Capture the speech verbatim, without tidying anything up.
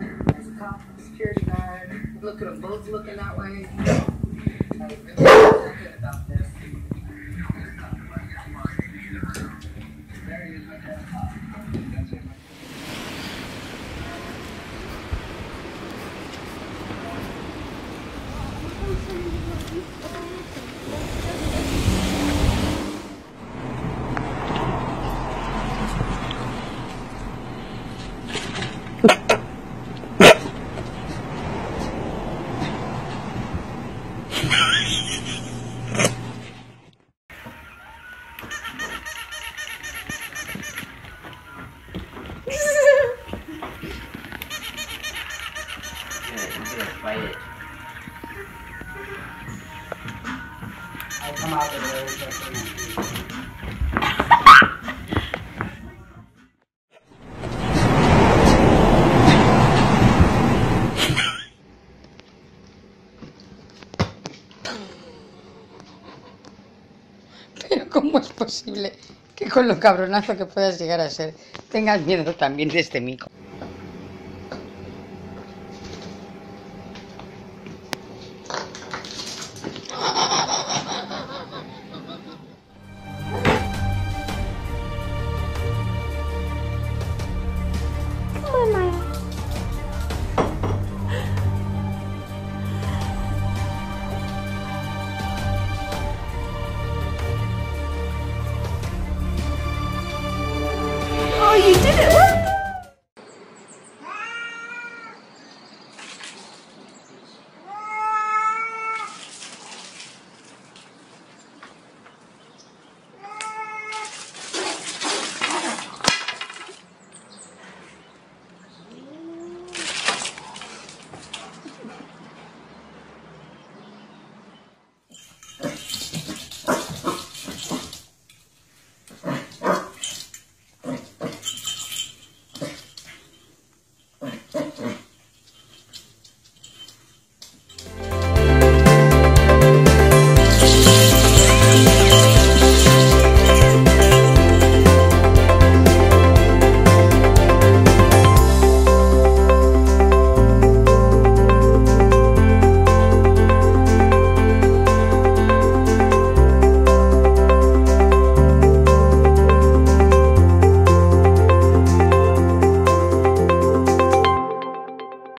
There's a cop, security guard. Look at them both looking that way. I was really excited about this. Fight it. I'll come out of there. Pero ¿cómo es posible que con lo cabronazo que puedas llegar a ser tengas miedo también de este mico?